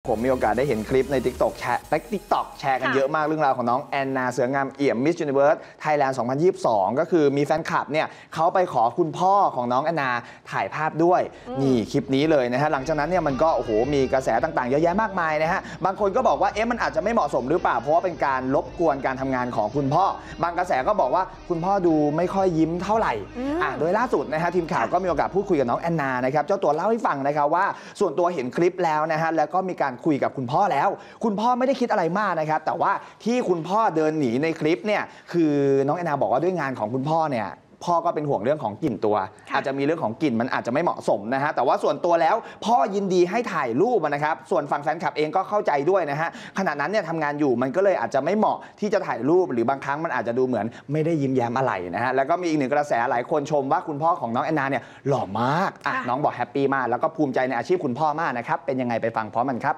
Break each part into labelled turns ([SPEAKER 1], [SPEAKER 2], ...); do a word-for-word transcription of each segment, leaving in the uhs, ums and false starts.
[SPEAKER 1] ผมมีโอกาสได้เห็นคลิปใน TikTok แชร์ติ๊กต็อกแชร์กันเยอะมากเรื่องราวของน้องแอนนาเสืองามเอี่ยม Miss Universe Thailand สองพันยี่สิบสองก็คือมีแฟนคลับเนี่ยเขาไปขอคุณพ่อของน้องแอนนาถ่ายภาพด้วยนี่คลิปนี้เลยนะฮะหลังจากนั้นเนี่ยมันก็โอ้โหมีกระแสต่างๆเยอะแยะมากมายนะฮะบางคนก็บอกว่าเอ๊ะมันอาจจะไม่เหมาะสมหรือเปล่าเพราะว่าเป็นการรบกวนการทำงานของคุณพ่อบางกระแสก็บอกว่าคุณพ่อดูไม่ค่อยยิ้มเท่าไหร่อ่ะโดยล่าสุดนะฮะทีมข่าวก็มีโอกาสพูดคุยกับน้องแอนนานะครับเจ้าตัวเล่าให้ฟังนะครับว่าส่วนตัวเห็นคลิปแล้วนะฮะแล้วก็มีการคุยกับคุณพ่อแล้วคุณพ่อไม่ได้คิดอะไรมากนะครับแต่ว่าที่คุณพ่อเดินหนีในคลิปเนี่ยคือน้องแอนนาบอกว่าด้วยงานของคุณพ่อเนี่ยพ่อก็เป็นห่วงเรื่องของกลิ่นตัวอาจจะมีเรื่องของกลิ่นมันอาจจะไม่เหมาะสมนะฮะแต่ว่าส่วนตัวแล้วพ่อยินดีให้ถ่ายรูปนะครับส่วนฝั่งแฟนคลับเองก็เข้าใจด้วยนะฮะขณะนั้นเนี่ยทำงานอยู่มันก็เลยอาจจะไม่เหมาะที่จะถ่ายรูปหรือบางครั้งมันอาจจะดูเหมือนไม่ได้ยิ้มแย้มอะไรนะฮะแล้วก็มีอีกหนึ่งกระแสหลายคนชมว่าคุณพ่อของน้องแอนนาเนี่ยหล่อมากอ่ะน้องบอกแฮปปี้มากแล้วก็ภูมิใจในอาชีพคุณพ่อมากนะครับเป็นยังไงไปฟังพร้อมกันครับ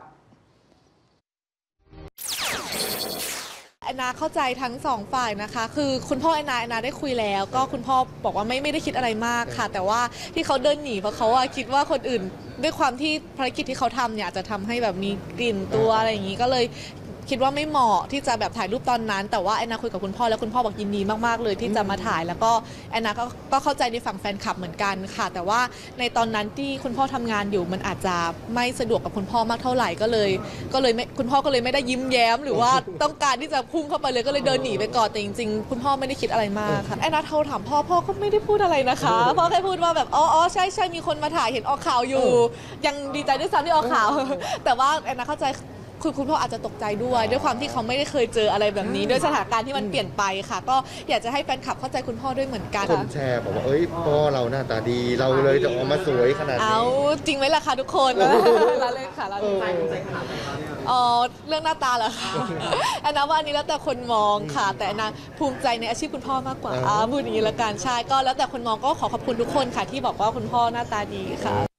[SPEAKER 2] แอนนาเข้าใจทั้งสองฝ่ายนะคะคือคุณพ่อแอนนาแอนนาได้คุยแล้วก็คุณพ่อบอกว่าไม่ไม่ได้คิดอะไรมากค่ะแต่ว่าที่เขาเดินหนีเพราะเขาอะคิดว่าคนอื่นด้วยความที่ภารกิจที่เขาทำเนี่ยจะทำให้แบบมีกลิ่นตัวอะไรอย่างนี้ก็เลยคิดว่าไม่เหมาะที่จะแบบถ่ายรูปตอนนั้นแต่ว่าแอนนาคุยกับคุณพ่อแล้วคุณพ่อบอกยินดีมากๆเลยที่จะมาถ่ายแล้วก็แอนนาก็ก็เข้าใจในฝั่งแฟนคลับเหมือนกันค่ะแต่ว่าในตอนนั้นที่คุณพ่อทำงานอยู่มันอาจจะไม่สะดวกกับคุณพ่อมากเท่าไหร่ก็เลยก็เลยไม่คุณพ่อก็เลยไม่ได้ยิ้มแย้มหรือว่าต้องการที่จะพุ่งเข้าไปเลยก็เลยเดินหนีไปก่อนแต่จริงๆคุณพ่อไม่ได้คิดอะไรมากค่ะแอนนาโทรถามพ่อพ่อก็ไม่ได้พูดอะไรนะคะพ่อแค่พูดว่าแบบอ๋ออ๋อใช่ใช่มีคนมาถ่ายเห็นออกข่าวอยู่ยังดีใจด้วยซ้ำที่ออกข่าวแต่ว่าแอนนาเข้าใจคุณคุณพ่ออาจจะตกใจด้วยด้วยความที่เขาไม่ได้เคยเจออะไรแบบนี้ด้วยสถานการณ์ที่มันเปลี่ยนไปค่ะก็อยากจะให้แฟนคลับเข้าใจคุณพ่อด้วยเหมือนกัน
[SPEAKER 3] คนแชร์บอกว่าเอ้ยพ่อเราหน้าตาดีเราเลยจะออกมาสวยขนาดนี้
[SPEAKER 2] เอาจริงไหมล่ะคะทุกคนละเล่นค่ะละเล่นอ๋อเรื่องหน้าตาเหรอคะแอนนาว่าอันนี้แล้วแต่คนมองค่ะแต่แอนนาภูมิใจในอาชีพคุณพ่อมากกว่าพูดอย่างนี้ละกันใช่ก็แล้วแต่คนมองก็ขอขอบคุณทุกคนค่ะที่บอกว่าคุณพ่อหน้าตาดีค่ะ